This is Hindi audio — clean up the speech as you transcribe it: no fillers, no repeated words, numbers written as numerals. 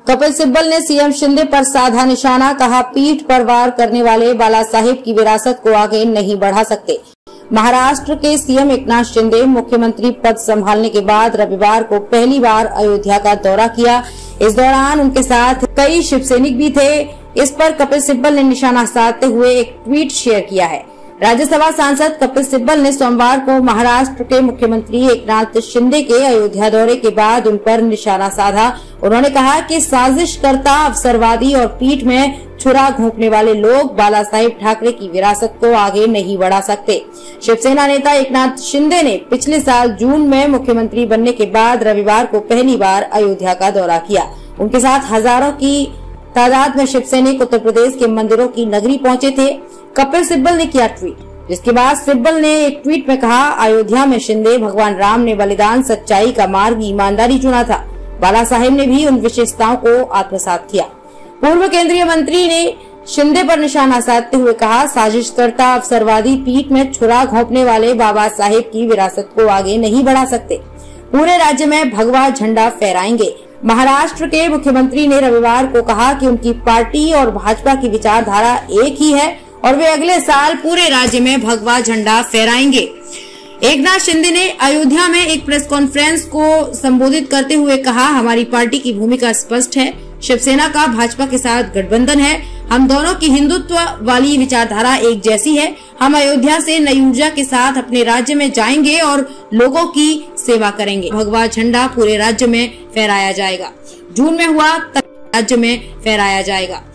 कपिल सिब्बल ने सीएम शिंदे पर साधा निशाना, कहा पीठ पर वार करने वाले बाला साहेब की विरासत को आगे नहीं बढ़ा सकते। महाराष्ट्र के सीएम एकनाथ शिंदे मुख्यमंत्री पद संभालने के बाद रविवार को पहली बार अयोध्या का दौरा किया। इस दौरान उनके साथ कई शिवसैनिक भी थे। इस पर कपिल सिब्बल ने निशाना साधते हुए एक ट्वीट शेयर किया है। राज्यसभा सांसद कपिल सिब्बल ने सोमवार को महाराष्ट्र के मुख्यमंत्री एकनाथ शिंदे के अयोध्या दौरे के बाद उन पर निशाना साधा। उन्होंने कहा कि साजिशकर्ता, अवसरवादी और पीठ में छुरा घोंपने वाले लोग बाला साहेब ठाकरे की विरासत को आगे नहीं बढ़ा सकते। शिवसेना नेता एकनाथ शिंदे ने पिछले साल जून में मुख्यमंत्री बनने के बाद रविवार को पहली बार अयोध्या का दौरा किया। उनके साथ हजारों की तादाद में शिवसैनिक उत्तर प्रदेश के मंदिरों की नगरी पहुंचे थे। कपिल सिब्बल ने किया ट्वीट, जिसके बाद सिब्बल ने एक ट्वीट में कहा, अयोध्या में शिंदे भगवान राम ने बलिदान, सच्चाई का मार्ग, ईमानदारी चुना था। बाला साहेब ने भी उन विशेषताओं को आत्मसात किया। पूर्व केंद्रीय मंत्री ने शिंदे पर निशाना साधते हुए कहा, साजिशकर्ता, अवसरवादी, पीठ में छुरा घोंपने वाले बाबा साहेब की विरासत को आगे नहीं बढ़ा सकते। पूरे राज्य में भगवा झंडा फहराएंगे। महाराष्ट्र के मुख्यमंत्री ने रविवार को कहा कि उनकी पार्टी और भाजपा की विचारधारा एक ही है और वे अगले साल पूरे राज्य में भगवा झंडा फहराएंगे। एकनाथ शिंदे ने अयोध्या में एक प्रेस कॉन्फ्रेंस को संबोधित करते हुए कहा, हमारी पार्टी की भूमिका स्पष्ट है। शिवसेना का भाजपा के साथ गठबंधन है। हम दोनों की हिंदुत्व वाली विचारधारा एक जैसी है। हम अयोध्या से नई ऊर्जा के साथ अपने राज्य में जाएंगे और लोगों की सेवा करेंगे। भगवा झंडा पूरे राज्य में फहराया जाएगा। जून में हुआ तक राज्य में फहराया जाएगा।